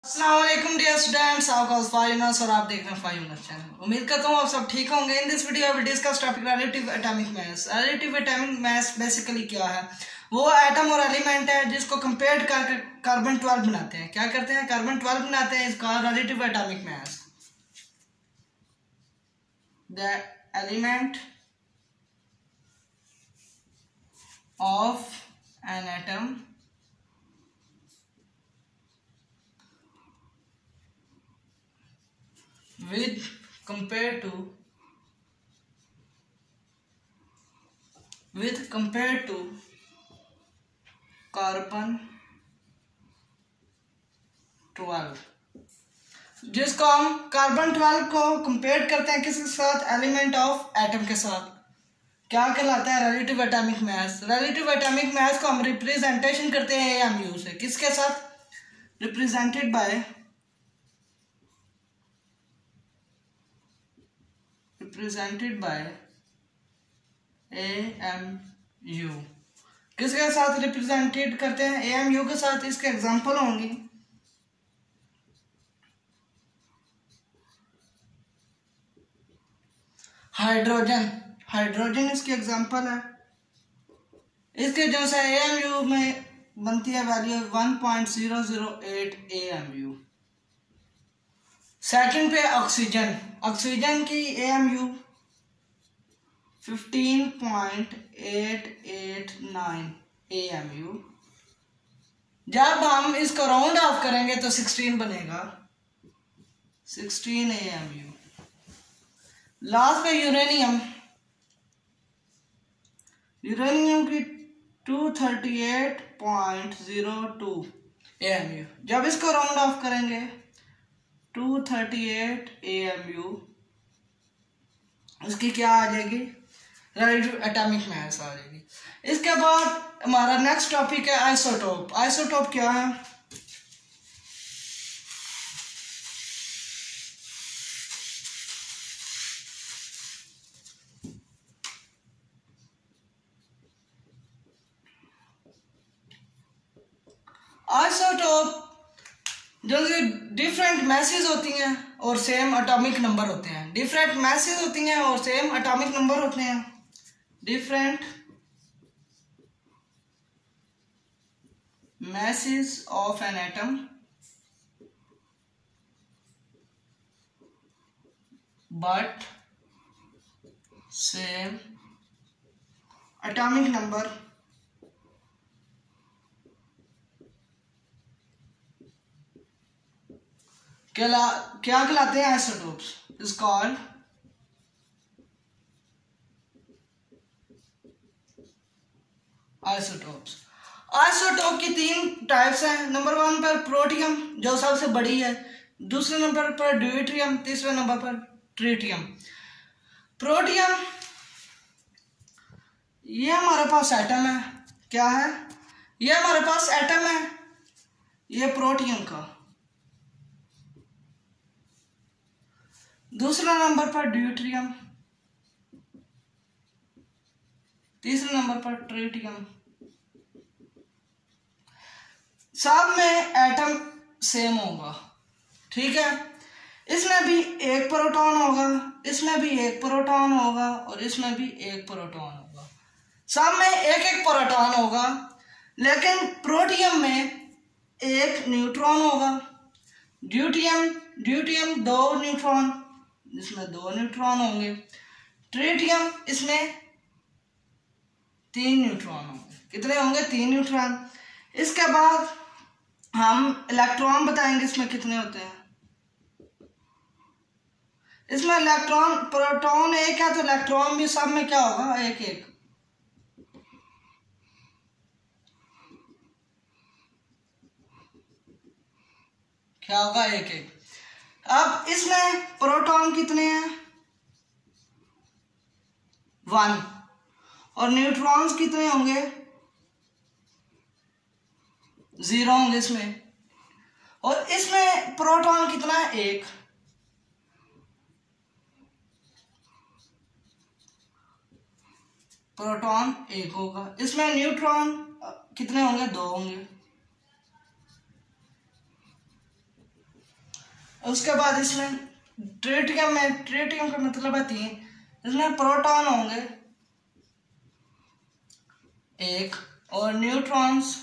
अस्सलाम वालेकुम dear students, आपका फायूनस और आप देख रहे हैं फायूनस चैनल। उम्मीद करता हूँ आप सब ठीक होंगे। In this video I will discuss topic relative atomic mass. Relative atomic mass basically क्या है? वो एटम और एलिमेंट है जिसको कंपेयर करके कार्बन 12 बनाते हैं। क्या करते हैं? कार्बन 12 बनाते हैं। इसका relative atomic mass, the element of an atom with compared to carbon 12, जिसको हम कार्बन 12 को कंपेयर करते हैं किसके साथ? एलिमेंट ऑफ एटम के साथ। क्या कहलाता है? Relative atomic mass. Relative atomic mass को हम रिप्रेजेंटेशन करते हैं AMU से। किसके साथ? Represented by AMU। किसके साथ रिप्रेजेंटेड करते हैं? AMU के साथ। इसके एग्जांपल होंगी हाइड्रोजन। हाइड्रोजन इसकी एग्जांपल है। इसके जो से AMU में बनती है वैल्यू 1.008 AMU। सेकंड पे ऑक्सीजन। ऑक्सीजन की AMU 15.889 AMU। जब हम इसको राउंड ऑफ करेंगे तो 16 बनेगा, 16 AMU। लास्ट पे यूरेनियम। यूरेनियम की 238.02 AMU। जब इसको राउंड ऑफ करेंगे 238 AMU, इसकी क्या आ जाएगी? रिलेटिव एटॉमिक मास आ जाएगी। इसके बाद हमारा नेक्स्ट टॉपिक है आइसोटोप। आइसोटोप क्या है? आइसोटोप जो डिफरेंट मैसेज होती हैं और सेम एटॉमिक नंबर होते हैं। डिफरेंट मैसेज होती हैं और सेम एटॉमिक नंबर होते हैं। Different masses of an atom but same atomic number क्या कहलाते हैं? Isotopes is called isotopes. Isotope की 3 टाइप्स हैं। नंबर 1 पर प्रोटियम जो सबसे बड़ी है, दूसरे नंबर पर ड्यूटेरियम, तीसरे नंबर पर ट्रिटियम। प्रोटियम ये हमारे पास एटम है। क्या है? ये हमारे पास एटम है, ये प्रोटियम का। दूसरा नंबर पर ड्यूटेरियम, तीसरे नंबर पर ट्रिटियम। सब में एटम सेम होगा, ठीक है। इसमें भी एक प्रोटॉन होगा, इसमें भी एक प्रोटॉन होगा और इसमें भी एक प्रोटॉन होगा। सब में एक एक प्रोटॉन होगा, लेकिन प्रोटियम में एक न्यूट्रॉन होगा। ड्यूटेरियम 2 न्यूट्रॉन, इसमें 2 न्यूट्रॉन होंगे। ट्रिटियम इसमें 3 न्यूट्रॉन होंगे। कितने होंगे? 3 न्यूट्रॉन। इसके बाद हम इलेक्ट्रॉन बताएंगे इसमें कितने होते हैं। इसमें इलेक्ट्रॉन, प्रोटॉन एक है तो इलेक्ट्रॉन भी सब में क्या होगा? एक एक। क्या होगा? एक एक। अब इसमें प्रोटॉन कितने हैं? 1। और न्यूट्रॉन्स कितने होंगे? 0 होंगे इसमें। और इसमें प्रोटॉन कितना है? 1। प्रोटॉन 1 होगा। इसमें न्यूट्रॉन कितने होंगे? 2 होंगे। उसके बाद इसमें ट्रिटियम का मतलब है 3, इसमें प्रोटॉन होंगे 1 और न्यूट्रॉन्स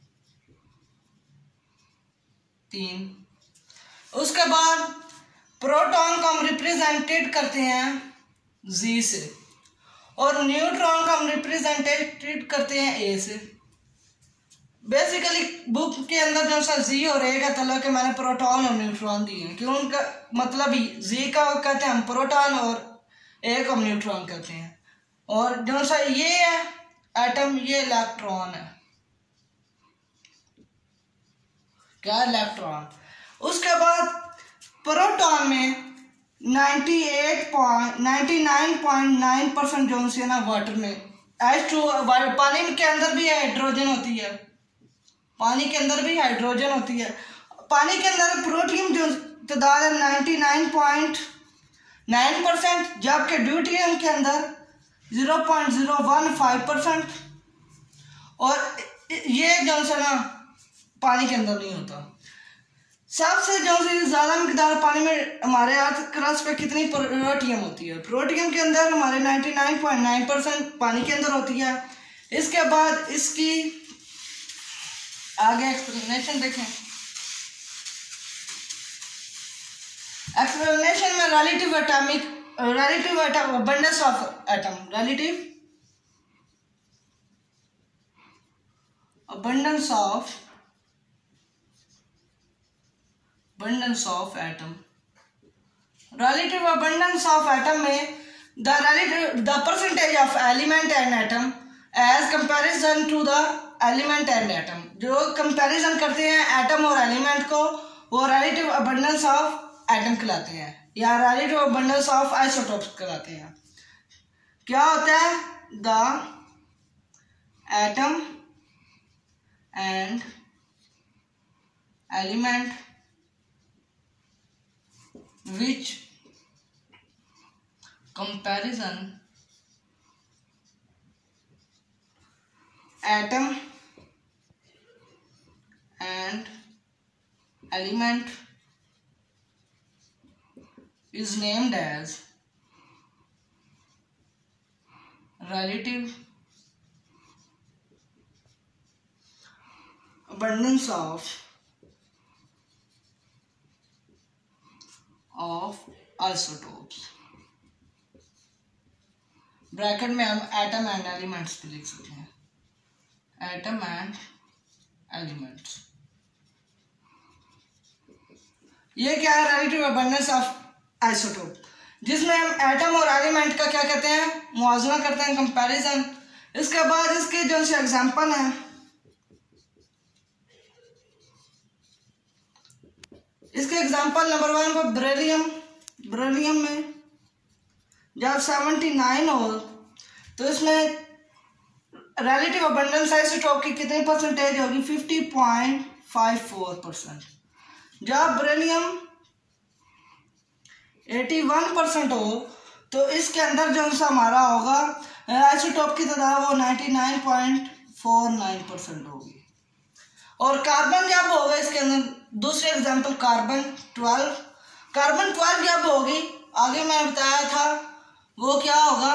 3। उसके बाद प्रोटॉन को हम रिप्रेजेंटेड करते हैं Z से और न्यूट्रॉन को हम रिप्रेजेंटेड करते हैं A से। बेसिकली बुक के अंदर जो सा Z और A का तलब के मैंने प्रोटॉन और न्यूट्रॉन दिए हैं, क्यों उनका मतलब ही Z का कहते हैं हम प्रोटॉन और A को हम न्यूट्रॉन कहते हैं। और जो सा ये है एटम, ये इलेक्ट्रॉन है, क्या इलेक्ट्रॉन। उसके बाद प्रोटॉन में 99.9% जो है ना वाटर में, H2 पानी के अंदर भी हाइड्रोजन होती है, पानी के अंदर भी हाइड्रोजन होती है। पानी के अंदर प्रोटियम जो तादाद है 99.9%, जबकि ड्यूटेरियम के अंदर 0.015%। और ये जो है ना पानी के अंदर नहीं होता। सबसे जो से ज़्यादा मिकदार पानी में हमारे अर्थ क्रस्ट पे कितनी प्रोटियम होती है? प्रोटियम के अंदर हमारे 99.9% पानी के अंदर होती है। इसके बाद इसकी आगे एक्सप्लेनेशन देखें। एक्सप्लेनेशन में relative abundance of atom, relative abundance of atom, relative abundance of atom में the percentage of element and atom as comparison to the element and atom, जो कंपैरिजन करते हैं एटम और एलिमेंट को वो relative abundance of atom कहलाते हैं या relative abundance of isotopes कहलाते हैं। क्या होता है? the atom and element which comparison atom and element is named as relative abundance of isotopes। Bracket में हम एटम एंड एलिमेंट्स भी लिख सकते हैं, एटम एंड एलिमेंट्स। ये क्या है? रिलेटिव अबंडेंस ऑफ आइसोटोप, जिसमें हम एटम और एलिमेंट का क्या कहते हैं? मुआवजा करते हैं, कंपैरिजन। इसके बाद इसके जो से एग्जांपल हैं, इसके एग्जांपल नंबर 1 पर बेरिलियम में जब 79 हो तो इसमें रिलेटिव अबंडेंस आइसोटोप की कितनी परसेंटेज होगी? 50.54%। जब बेरिलियम 81% हो तो इसके अंदर जो सा हमारा होगा आइसोटोप की तादाद वो 99.49% होगी। और कार्बन जब होगा इसके अंदर, दूसरे एग्जांपल कार्बन 12 जब होगी, आगे मैं बताया था वो क्या होगा?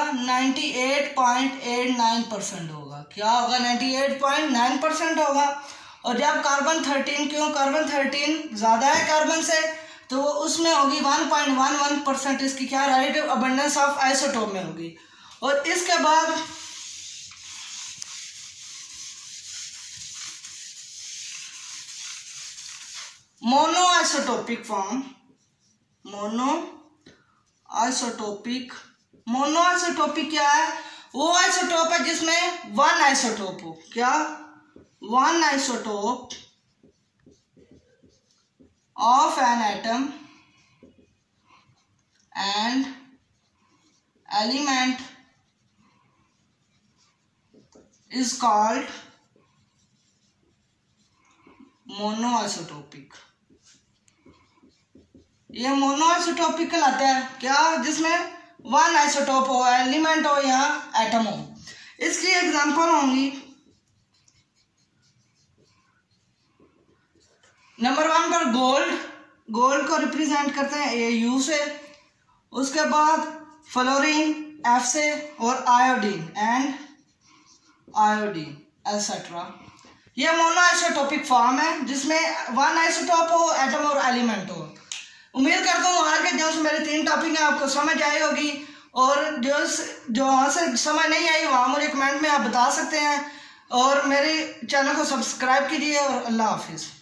98.89% होगा। क्या होगा? 98.9% होगा। और जब कार्बन 13, क्यों कार्बन 13 ज़्यादा है कार्बन से, तो वो उसमें होगी 1.11% इसकी क्या रिलेटिव अबंडेंस ऑफ आइसोटोप में होगी। और इसके बाद मोनोआइसोटोपिक फॉर्म, मोनोआइसोटोपिक क्या है? वो आइसोटोप है जिसमें वन आइसोटोप हो। क्या? One isotope of an atom and element is called monoisotopic. ये मोनोआइसोटोपिक कहलाता है क्या? जिसमें वन आइसोटोप हो, एलिमेंट हो या एटम हो। इसकी एग्जांपल होंगी नंबर 1 पर गोल्ड गोल्ड को रिप्रेजेंट करते हैं AU से, उसके बाद फ्लोरीन F से, और आयोडीन एटसेट्रा। ये मोनो आइसोटोपिक फॉर्म है जिसमें वन आइसोटोप हो, एटम और एलिमेंट हो। उम्मीद करता हूँ आज के जो मेरे 3 टॉपिक हैं आपको समझ आई होगी, और जो वहाँ से समझ नहीं आई वहाँ मुझे कमेंट में आप बता सकते हैं, और मेरे चैनल को सब्सक्राइब कीजिए, और अल्लाह हाफिज़।